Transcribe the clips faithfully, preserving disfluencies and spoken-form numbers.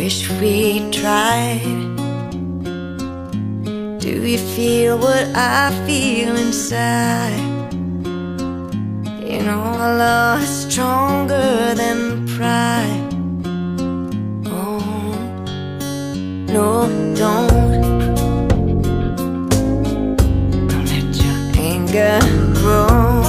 wish we tried. Do you feel what I feel inside? You know our love is stronger than pride. Oh, no, don't. Don't let your anger grow.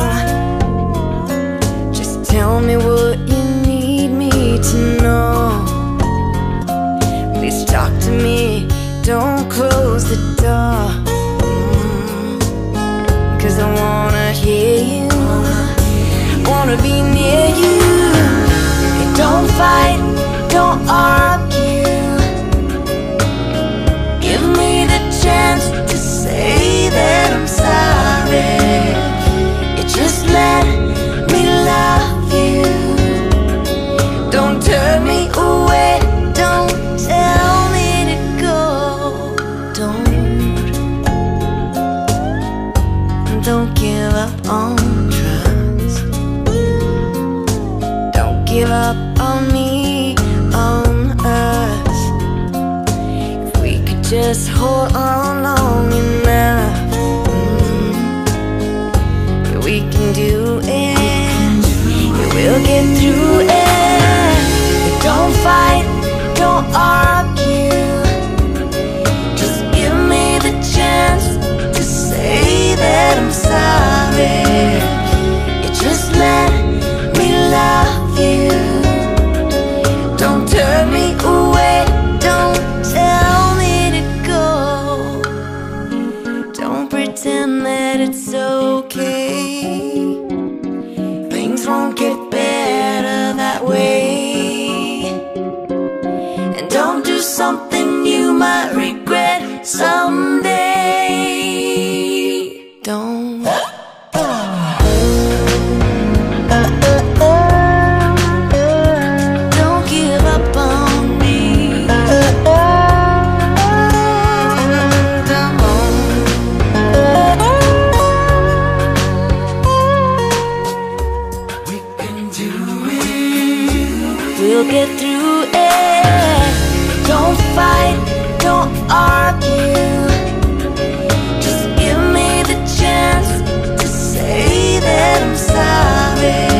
Just tell me what you need me to know. Please talk to me, don't close the door. mm, Cause I wanna hear you, wanna be near you. Hey, don't fight, don't argue. Give me the chance to say that I'm sorry. You just let me love you. Don't turn me away, don't tell me to go. Don't, don't give up on trust. Don't give up on me, on us. If we could just hold on long enough, mm, yeah, we can do it. Yeah, we'll get through it. Don't fight, don't argue. Just give me the chance to say that I'm sorry. You just let me love you. Don't turn me away, don't tell me to go. Don't pretend that it's okay. Things won't get better that way. And don't do something you might regret someday. Don't. Don't give up on me. Don't. We can do it. We'll get through it. Don't fight, don't argue. Just give me the chance to say that I'm sorry.